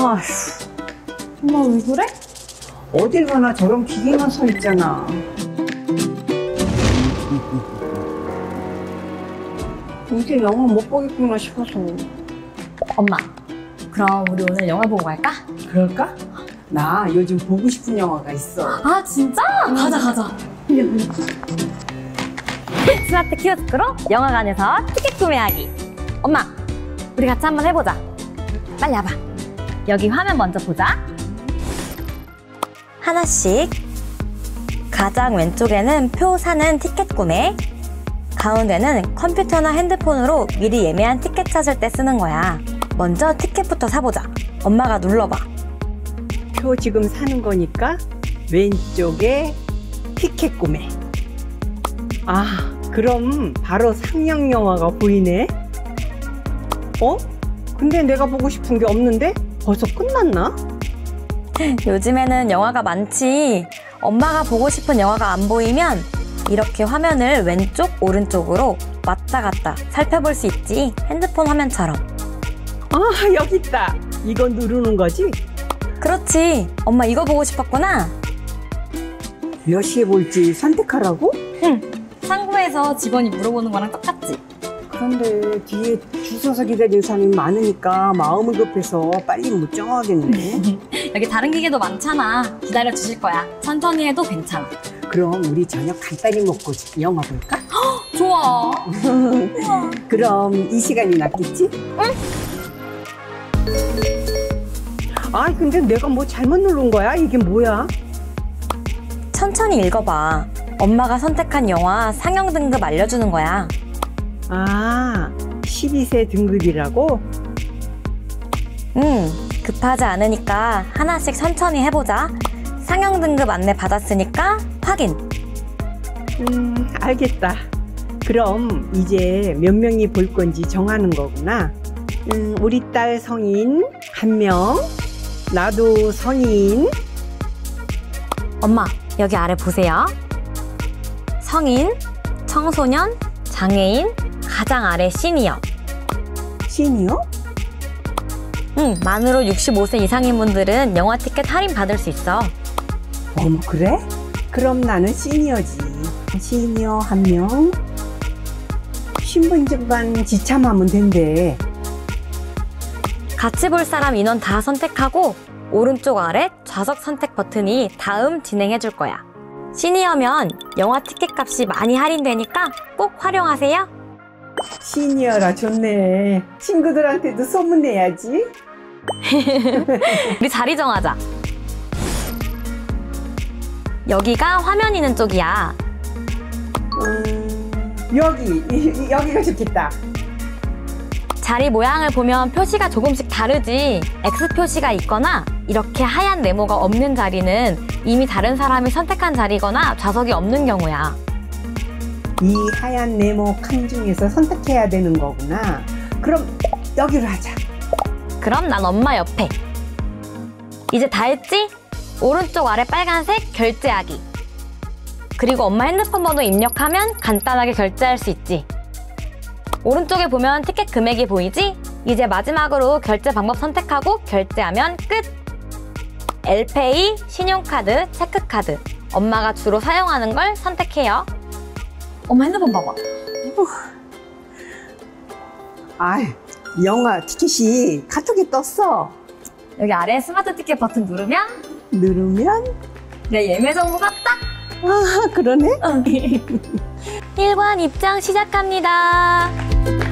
아휴, 엄마 왜 그래? 어딜 가나 저런 기계만 서 있잖아. 이제 영화 못 보겠구나 싶어서. 엄마, 그럼 우리 오늘 영화 보고 갈까? 그럴까? 나 요즘 보고 싶은 영화가 있어. 아 진짜? 가자. 스마트 키오스크로 영화관에서 티켓 구매하기. 엄마, 우리 같이 한번 해보자. 빨리 와봐. 여기 화면 먼저 보자. 하나씩. 가장 왼쪽에는 표 사는 티켓 구매, 가운데는 컴퓨터나 핸드폰으로 미리 예매한 티켓 찾을 때 쓰는 거야. 먼저 티켓부터 사보자. 엄마가 눌러봐. 표 지금 사는 거니까 왼쪽에 티켓 구매. 아, 그럼 바로 상영 영화가 보이네. 근데 내가 보고 싶은 게 없는데? 벌써 끝났나? 요즘에는 영화가 많지. 엄마가 보고 싶은 영화가 안 보이면 이렇게 화면을 왼쪽, 오른쪽으로 왔다 갔다 살펴볼 수 있지. 핸드폰 화면처럼. 아, 여기 있다. 이거 누르는 거지? 그렇지. 엄마 이거 보고 싶었구나. 몇 시에 볼지 선택하라고? 응. 상부에서 직원이 물어보는 거랑 똑같지. 그런데 뒤에 줄 서서 기다리는 사람이 많으니까 마음은 급해서 빨리 못 정하겠네. 여기 다른 기계도 많잖아. 기다려 주실 거야. 천천히 해도 괜찮아. 그럼 우리 저녁 간단히 먹고 영화 볼까? 좋아. 그럼 이 시간이 낫겠지? 응. 아, 근데 내가 뭐 잘못 누른 거야? 이게 뭐야? 천천히 읽어봐. 엄마가 선택한 영화 상영 등급 알려주는 거야. 아, 12세 등급이라고? 급하지 않으니까 하나씩 천천히 해보자. 상영 등급 안내 받았으니까 확인. 알겠다. 그럼 이제 몇 명이 볼 건지 정하는 거구나. 우리 딸 성인 1명, 나도 성인. 엄마, 여기 아래 보세요. 성인, 청소년, 장애인, 가장 아래 시니어. 시니어? 만으로 65세 이상인 분들은 영화 티켓 할인 받을 수 있어. 어머, 그래? 그럼 나는 시니어지. 시니어 1명. 신분증만 지참하면 된대. 같이 볼 사람 인원 다 선택하고 오른쪽 아래 좌석 선택 버튼이 다음 진행해 줄 거야. 시니어면 영화 티켓 값이 많이 할인되니까 꼭 활용하세요. 시니어라 좋네. 친구들한테도 소문내야지. 우리 자리 정하자. 여기가 화면 있는 쪽이야. 여기가 좋겠다. 자리 모양을 보면 표시가 조금씩 다르지. X 표시가 있거나 이렇게 하얀 네모가 없는 자리는 이미 다른 사람이 선택한 자리거나 좌석이 없는 경우야. 이 하얀 네모 칸 중에서 선택해야 되는 거구나. 그럼 여기로 하자. 그럼 난 엄마 옆에. 이제 다 했지? 오른쪽 아래 빨간색 결제하기. 그리고 엄마 핸드폰 번호 입력하면 간단하게 결제할 수 있지. 오른쪽에 보면 티켓 금액이 보이지? 이제 마지막으로 결제 방법 선택하고 결제하면 끝! 엘페이, 신용카드, 체크카드. 엄마가 주로 사용하는 걸 선택해요. 엄마 핸드폰 봐봐. 아, 영화 티켓이 카톡에 떴어. 여기 아래 스마트 티켓 버튼 누르면 내 예매 정보가 딱! 아, 그러네? 1관 입장 시작합니다.